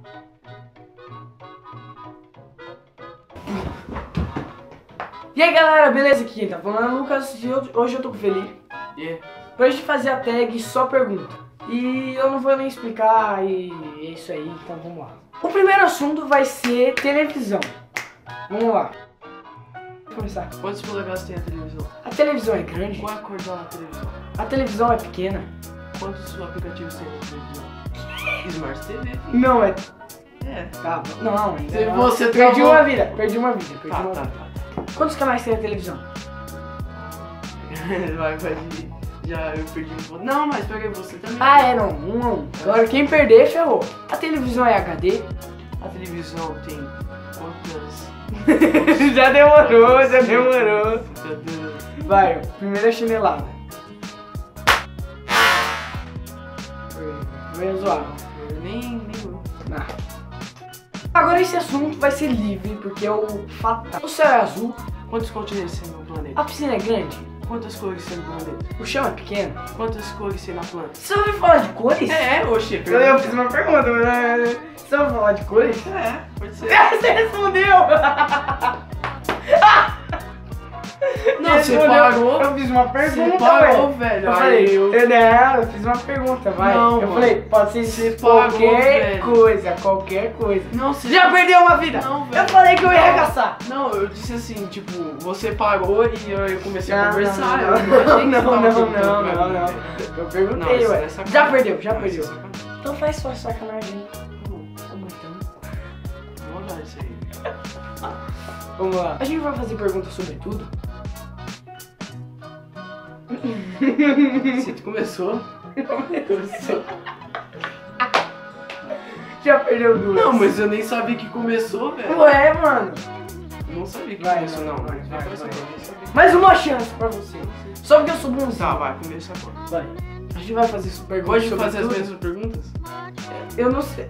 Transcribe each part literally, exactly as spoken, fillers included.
E aí galera, beleza? Aqui quem tá falando é o Lucas e eu, hoje eu tô com o Felipe. Yeah. Pra gente fazer a tag só pergunta. E eu não vou nem explicar e é isso aí, então vamos lá. O primeiro assunto vai ser televisão. Vamos lá. Vamos começar. Quantos polegadas tem a televisão? A televisão é grande? Qual é a cor da televisão? A televisão é pequena? Quantos aplicativos tem na televisão? Smart T V. Não, é... É. Tá, não, ainda Se não. você Perdi travou- uma vida, perdi uma vida, perdi Tá, uma tá, vida. tá. Quantos canais tem a televisão? Vai, pode. Já eu perdi um pouco. Não, mas peguei você também. Ah, é, não, um a um. Agora quem perder, ferrou. A televisão é H D? A televisão tem quantas. Já demorou, já demorou. Cadê? Vai, primeira chinelada. Foi zoado. Eu nem. nem eu. Não. Agora esse assunto vai ser livre, porque é o fatal. O céu é azul, Quantos continentes tem no planeta? a piscina é grande, Quantas cores tem no planeta? o chão é pequeno. Quantas cores tem na planta? Você ouviu falar de cores? É, oxê, Eu, eu fiz uma pergunta, mas... Você ouviu falar de cores? É, pode ser. Você respondeu! Não, você respondeu. parou. Eu fiz uma pergunta, Você parou, velho. velho. Eu Aí falei, eu- eu... Não, eu fiz uma pergunta, vai. Não, eu mano. falei, pode ser Você qualquer parou, velho. coisa, qualquer coisa. Não, você Já perdeu uma vida! Não, eu velho. falei que eu ia arregaçar! Não, eu disse assim, tipo, você parou e eu eu comecei a Não, conversar. não, eu não, achei que você não, tava não, perguntando não, pra não, mim, não. velho. Eu Não, perguntei, isso ué. é sacanagem. Já perdeu, já Não, perdeu. isso é sacanagem. Então faz só sacanagem. Tá bom, então. Vamos dar isso aí. Vamos lá. A gente vai fazer perguntas sobre tudo. Você começou? Começou. Já perdeu duas. Não, mas eu nem sabia que começou, velho. Ué, mano. Eu não sabia que Vai, começou, vai, não. vai, Mas vai, vai, vai. eu não sabia. Mais uma chance pra você. Só porque eu sou bonzinho. Tá, vai, começa agora. Vai. A gente vai fazer perguntas Pode sobre fazer as tudo? mesmas perguntas? Eu não sei.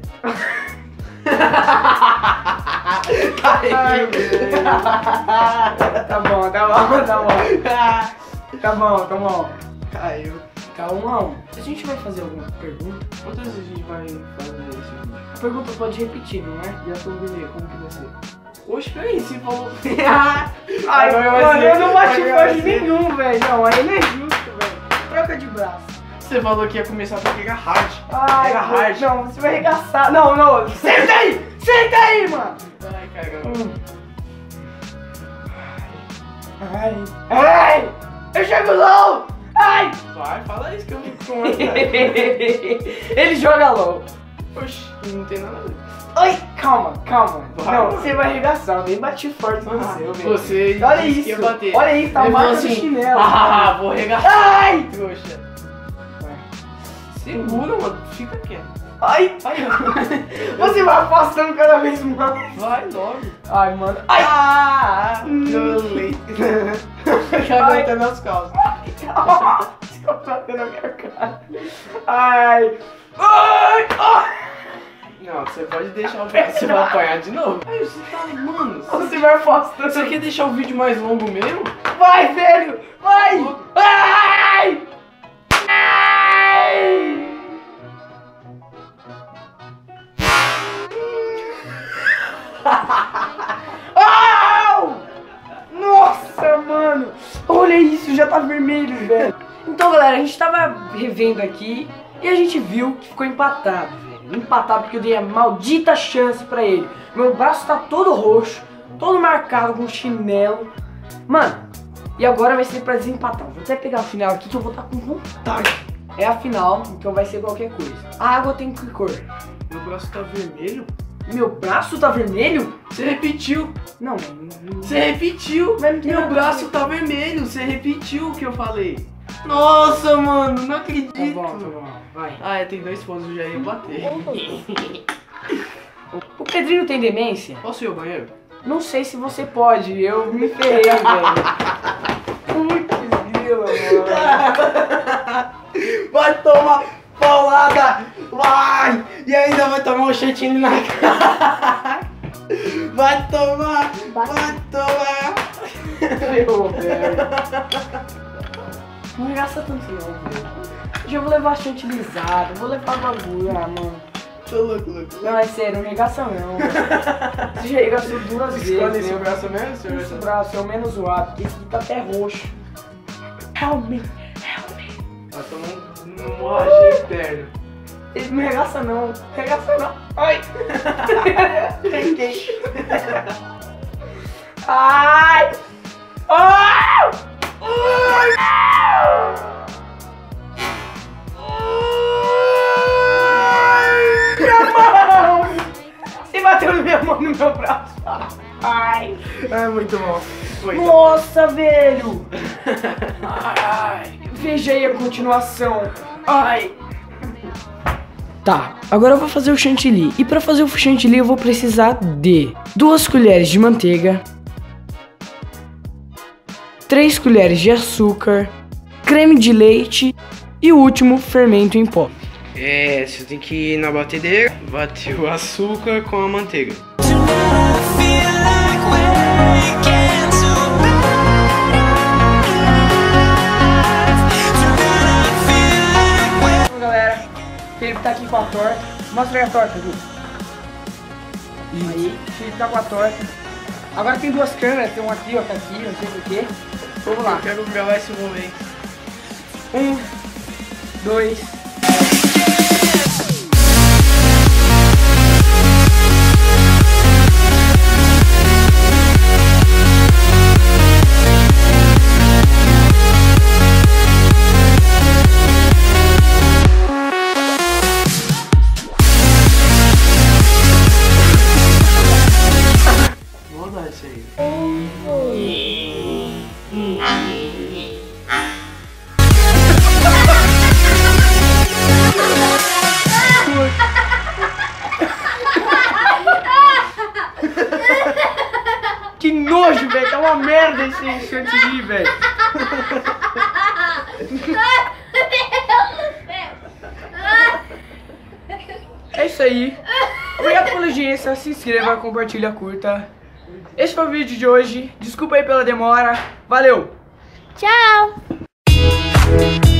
Ai, Tá bom, tá bom, tá bom. Tá bom, tá bom. Caiu. Tá um a um. A gente vai fazer alguma pergunta? Quantas vezes a gente vai fazer esse vídeo? A pergunta pode repetir, não é? E a thumbnail, como que vai ser? Oxe, peraí, você falou... Ai, Agora vai mano, ser- eu não bati agora vai forte ser- nenhum, velho. Não, aí não é justo, velho. Troca de braço. Você falou que ia começar pra pegar hard. Ai, Pega hard. não, você vai arregaçar. Não, não, senta aí! Senta aí, mano! Ai, cagão. Hum. Ai, ai! Eu chego LOL! Ai! Vai, fala isso que eu me conto. Ele joga LOL. Oxi, não tem nada a ver. Ai, calma, calma. Vai. Não, você vai arregaçar. Eu nem bati forte no Ah, seu, velho. você Olha disse isso. que ia bater. Olha isso, tá Ele falou marca do assim, chinelo. ah, vou arregaçar. Ai! Trouxa. Segura, mano. Fica quieto. Ai! Vai, Você vai afastando cada vez mais. vai logo. Ai, mano. Ai! Ah, Hum. trolei. Já Ai. aguenta nas calças. Estou batendo a minha cara. Ai! Ai! Ai! Não, você pode deixar o vídeo. Você vai apanhar de novo. Ai, você tá, mano. Você vai afastando. Você quer deixar o vídeo mais longo mesmo? Vai, velho! Vai! Ai! Ai! Au! Nossa, mano! Olha isso, já tá vermelho, velho. Então, galera, a gente tava revendo aqui e a gente viu que ficou empatado, velho. Empatado porque eu dei a maldita chance pra ele. Meu braço tá todo roxo, todo marcado com chinelo. Mano, e agora vai ser pra desempatar. Vou até pegar o final aqui que eu vou estar com vontade. É a final, então vai ser qualquer coisa. A água tem que cor? Meu braço tá vermelho? Meu braço tá vermelho? Você repetiu. Não, não. Você repetiu. Mas não tem Meu nada a braço ver. tá vermelho. Você repetiu o que eu falei. Nossa, mano, não acredito. Tá bom, tá bom. Vai. Ah, é, tem dois pontos, eu já ia bater. O Pedrinho tem demência? Posso ir ao banheiro? Não sei se você pode, eu me ferrei, velho. Putz, grila, mano. Vai tomar paulada! Vai! E ainda vai tomar um chantilly na cara! Vai tomar! Vai tomar! Ferrou, velho. Não gasta tanto não, velho. Já vou levar chantilizado, vou levar bagulho, ah, mano. Tô louco, louco. Não, é sério, não regaça não. Você já regaçou duas vezes. Escolhe esse né? braço mesmo, Esse senhor? braço é o menos zoado, porque esse aqui tá até roxo. Help me, help me. Ela tomou um hemorragia interna. Ele não regaça não, regaça não. Ai! Peguei. Ai! Ai! Ai! Minha mão! Você bateu na minha mão no meu braço. Ai! É muito bom. Foi. Nossa, velho! Ai! Veja aí a continuação. Ai! Tá, agora eu vou fazer o chantilly. E pra fazer o chantilly eu vou precisar de duas colheres de manteiga, três colheres de açúcar, creme de leite e o último, fermento em pó. É, você tem que ir na batedeira, bater o açúcar com a manteiga. Então, galera, Felipe tá aqui com a torta. Mostra aí a torta, viu? Aí, Felipe tá com a torta. Agora tem duas câmeras, tem uma aqui, outra aqui, não sei porquê. Vamos lá. Eu quero gravar esse momento. Um, dois. Vou dar isso aí. Que nojo, velho. Tá uma merda esse chantilly, velho. É isso aí. Obrigado pela audiência. Se inscreva, compartilha, curta. Esse foi o vídeo de hoje. Desculpa aí pela demora. Valeu! Tchau!